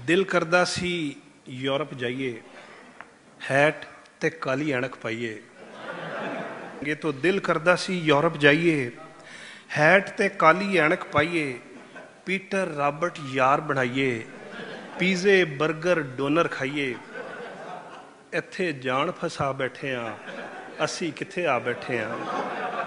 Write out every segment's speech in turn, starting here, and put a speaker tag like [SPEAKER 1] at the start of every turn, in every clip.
[SPEAKER 1] दिल करदा सी यूरोप जाइए, हैट ते काली अणक पाइए। ये तो दिल करदा सी यूरोप जाइए, हैट ते काली अणक पाइए, पीटर रॉबर्ट यार बनाइए, पीजे बर्गर डोनर खाइए। इत्थे जान फसा बैठे हाँ, असी कित्थे आ बैठे हाँ।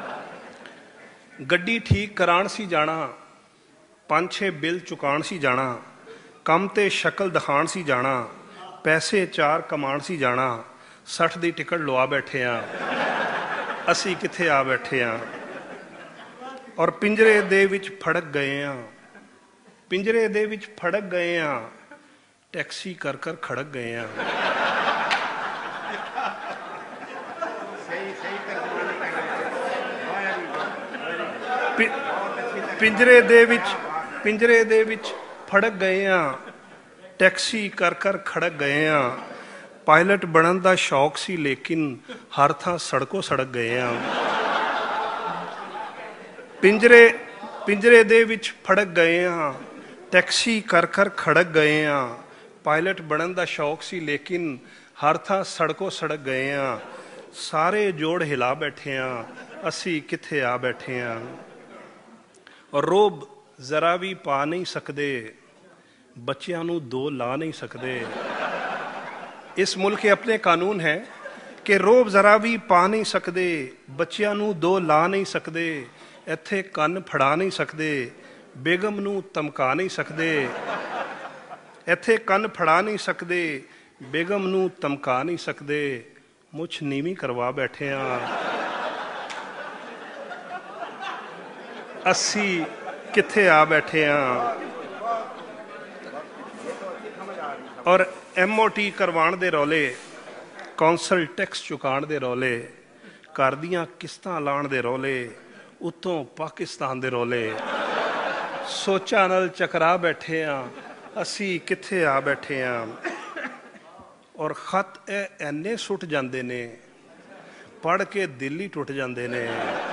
[SPEAKER 1] गड्डी ठीक कराण सी जाना, 5-6 बिल चुकाण सी जाना, कम ते शक्ल दिखाण सी जाना, पैसे 4 कमाण सी जाना, 60 दी टिकट लवा बैठे हाँ, असी कित्थे आ बैठे हाँ। और पिंजरे दे विच फड़क गए हाँ, पिंजरे दे विच फड़क गए हाँ, टैक्सी कर कर खड़क गए हाँ। पिंजरे दे विच फड़क गए हाँ, टैक्सी कर कर खड़क गए हाँ। पायलट बनन दा शौक सी लेकिन हर थां सड़कों सड़क गए हाँ। पिंजरे दे विच फड़क गए हाँ, टैक्सी कर कर खड़क गए हाँ। पायलट बनन दा शौक सी लेकिन हर थां सड़कों सड़क गए हाँ। सारे जोड़ हिला बैठे हाँ, असी कित्थे आ बैठे हाँ। और रोब जरा भी पा नहीं सकते, बच्चियां नू 2 ला नहीं सकते। इस मुल्क के अपने कानून हैं कि रोब जरा भी पा नहीं सकते, बच्चियां नू 2 ला नहीं सकते। इत्थे कन्न फड़ा नहीं सकते, बेगम नू धमका नहीं सकते। इत्थे कन्न फड़ा नहीं सकते, बेगम नू धमका नहीं सकते। मुछ नीवी करवा बैठे हाँ, असी कित्थे आ बैठे हाँ। और MOT करवाण दे रौले, कौंसल टैक्स चुकाण दे रौले, घर दियां किस्तां लाण दे रौले, उत्तों पाकिस्तान दे रौले। सोचा नाल चकरा बैठे हाँ, असी कित्थे आ बैठे हाँ। और खत ऐने सुट जांदे ने, पढ़ के दिल ही टुट जांदे ने।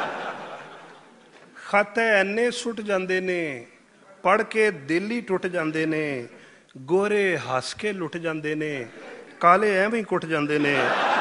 [SPEAKER 1] खत ऐने सुट जांदे ने, पढ़ के दिल ही टुट जांदे ने। गोरे हस के लुट जांदे ने, काले एवें ही कुट जांदे ने।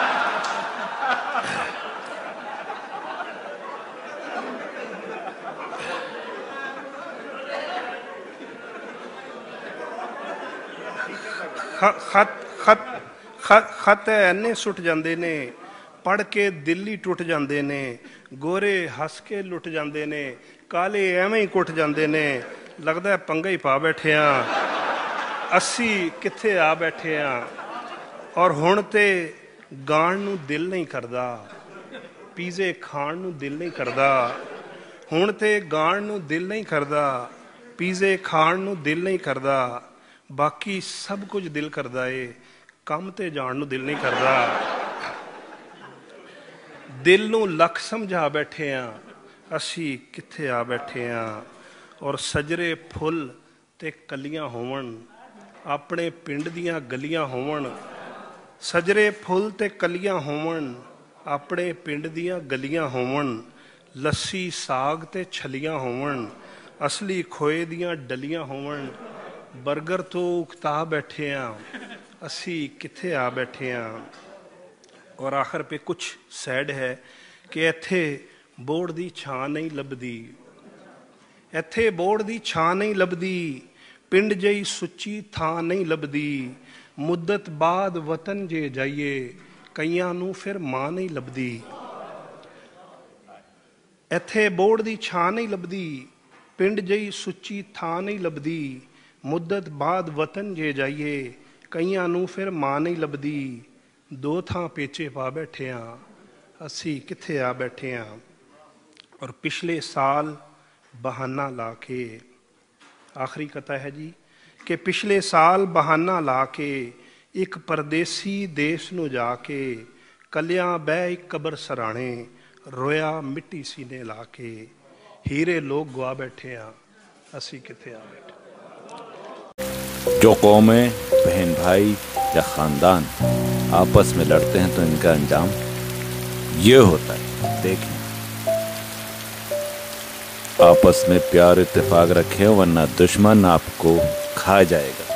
[SPEAKER 1] खत ऐने सुट जांदे ने, पढ़ के दिल ही टुट जांदे ने। गोरे हस के लुट जांदे ने, काले एवें ही कुट जांदे ने। लगदा पंगा ही पा बैठे हाँ, असी कित्थे आ बैठे हाँ। और हुण ते गाण नू दिल नहीं करदा, पीजे खाण नू दिल नहीं करदा। हुण ते गाण नू दिल नहीं करदा, पीजे खाण नू दिल नहीं करदा। बाकी सब कुछ दिल करदा है, कम ते जाण नू दिल नहीं करदा। दिल नू लख समझा बैठे हाँ, असी कित्थे आ बैठे हाँ। और सजरे फुल ते कलियां होवन, अपने पिंड दियां गलियां होवन। सजरे फुल ते कलियां होवन, अपने पिंड दियां गलियां होवन। लस्सी साग ते छलियां होवन, असली खोए दियां डलियां होवन। बर्गर तो उकता बैठे हाँ, असी कित्थे आ बैठे हाँ। और आखिर पे कुछ सैड है कि इत्थे बोर्ड दी छां नहीं लभदी, इत्थे बोर्ड दी छां नहीं लभदी। पिंड जई सुच्ची थां नहीं लभदी। मुद्दत बाद वतन जे जाइए, कईयां नू फिर मां नहीं लभदी। इत्थे बोर्ड दी छां नहीं लभदी, पिंड जई सुच्ची थां नहीं लभदी। मुद्दत बाद वतन जे जाइए, कईयां नू फिर मां नहीं लभदी। 2 थां पेचे पा बैठे हाँ, असी कित्थे आ बैठे हाँ। और पिछले साल बहाना ला के, आखिरी कथा है जी, कि पिछले साल बहाना ला के एक परदेसी देश नू जाके, कलियां बह एक कबर सराणे, रोया मिट्टी सीने ला के। हीरे लोग गवा बैठे हाँ, असी कित्थे आ बैठे।
[SPEAKER 2] जो कौमें, बहन भाई या खानदान आपस में लड़ते हैं तो इनका अंजाम ये होता है। देखिए, आपस में प्यार इत्तेफाक रखें, वरना दुश्मन आपको खा जाएगा।